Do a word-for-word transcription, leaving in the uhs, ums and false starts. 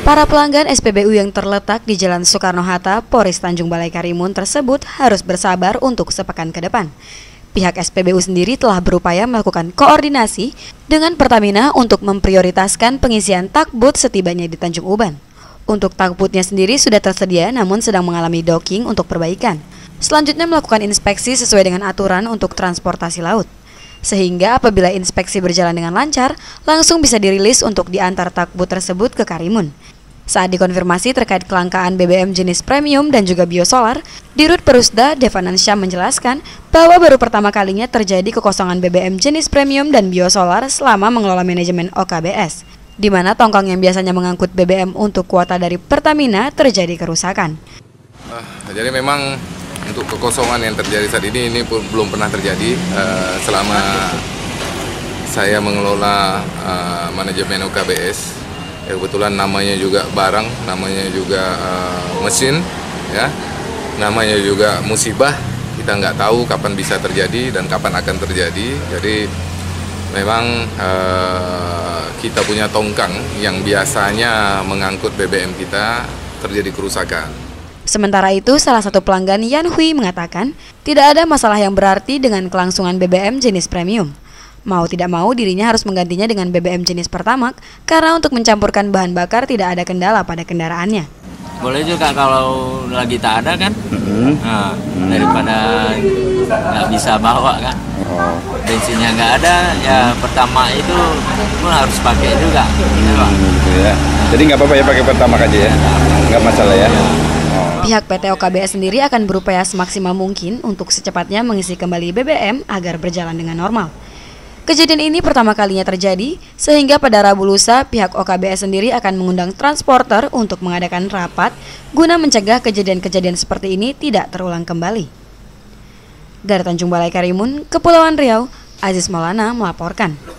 Para pelanggan S P B U yang terletak di Jalan Soekarno-Hatta, Polres Tanjung Balai Karimun tersebut harus bersabar untuk sepekan ke depan. Pihak S P B U sendiri telah berupaya melakukan koordinasi dengan Pertamina untuk memprioritaskan pengisian takbut setibanya di Tanjung Uban. Untuk takbutnya sendiri sudah tersedia namun sedang mengalami docking untuk perbaikan. Selanjutnya melakukan inspeksi sesuai dengan aturan untuk transportasi laut. Sehingga apabila inspeksi berjalan dengan lancar, langsung bisa dirilis untuk diantar takbut tersebut ke Karimun. Saat dikonfirmasi terkait kelangkaan B B M jenis premium dan juga biosolar, Dirut Perusda Devanansyah menjelaskan bahwa baru pertama kalinya terjadi kekosongan B B M jenis premium dan biosolar selama mengelola manajemen O K B S, di mana tongkang yang biasanya mengangkut B B M untuk kuota dari Pertamina terjadi kerusakan. Uh, jadi memang untuk kekosongan yang terjadi saat ini ini pun belum pernah terjadi uh, selama saya mengelola uh, manajemen O K B S. Ya, kebetulan namanya juga barang, namanya juga uh, mesin, ya, namanya juga musibah. Kita nggak tahu kapan bisa terjadi dan kapan akan terjadi. Jadi memang uh, kita punya tongkang yang biasanya mengangkut B B M kita terjadi kerusakan. Sementara itu, salah satu pelanggan Yan Hui mengatakan tidak ada masalah yang berarti dengan kelangsungan B B M jenis premium. Mau tidak mau dirinya harus menggantinya dengan B B M jenis Pertamax karena untuk mencampurkan bahan bakar tidak ada kendala pada kendaraannya. Boleh juga kalau lagi tak ada kan, mm-hmm. nah, daripada nggak bisa bawa kan, oh. bensinnya nggak ada, ya Pertamax itu pun harus pakai juga. Hmm, gitu ya. Jadi nggak apa-apa ya pakai Pertamax aja ya, nggak masalah ya. Oh. Pihak P T O K B S sendiri akan berupaya semaksimal mungkin untuk secepatnya mengisi kembali B B M agar berjalan dengan normal. Kejadian ini pertama kalinya terjadi, sehingga pada Rabu lusa pihak O K B S sendiri akan mengundang transporter untuk mengadakan rapat guna mencegah kejadian-kejadian seperti ini tidak terulang kembali. Dari Tanjung Balai Karimun, Kepulauan Riau, Aziz Maulana melaporkan.